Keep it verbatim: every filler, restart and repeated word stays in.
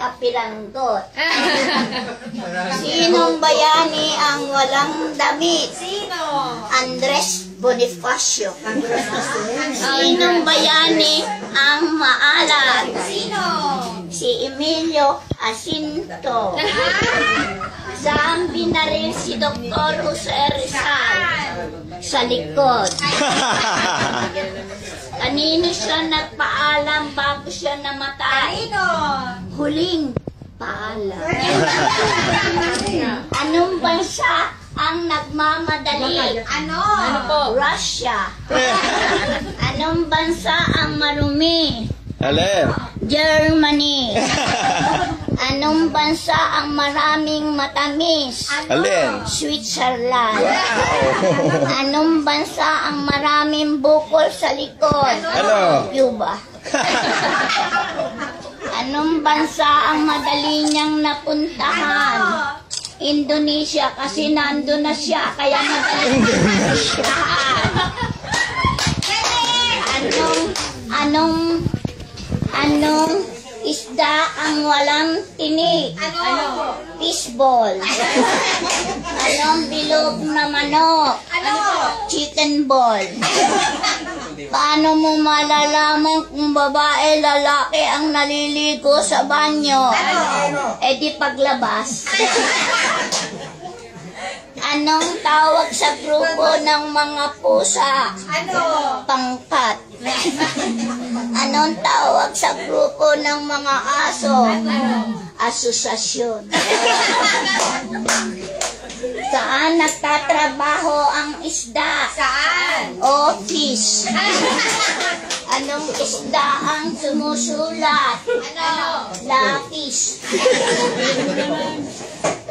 nakapilanggot? Sinong bayani ang walang damit? Sino? Andres Bonifacio. Sinong bayani ang maalat? Sino? Si Emilio Jacinto. Saan binaril si Doktor Jose Rizal? Sa likod. Kanino siya nagpaalam bago siya namatay? Sino? Huling paalam. Anong bansa ang nagmamadali? Ano? Ano po? Russia. Anong bansa ang marumi? Alin? Germany. Anong bansa ang maraming matamis? Alin? Switzerland. Anong bansa ang maraming bukol sa likod? Ano? Cuba. Anong bansa ang madali niyang napuntahan? Indonesia, kasi nandun na siya, kaya madali siya. Anong, anong, anong isda ang walang tinik? Ano? Fishball. Anong bilog na manok? Ano? Chicken ball. Paano mo malalaman kung babae, lalaki ang naliligo sa banyo? Ano? Eh di paglabas. Anong tawag sa grupo ng mga pusa? Ano? Pangkat. Anong tawag sa grupo ng mga aso? Asosasyon. Saan nagtatrabaho ang isda? Saan? Office. Anong isda ang sumusulat? Ano? Lapis.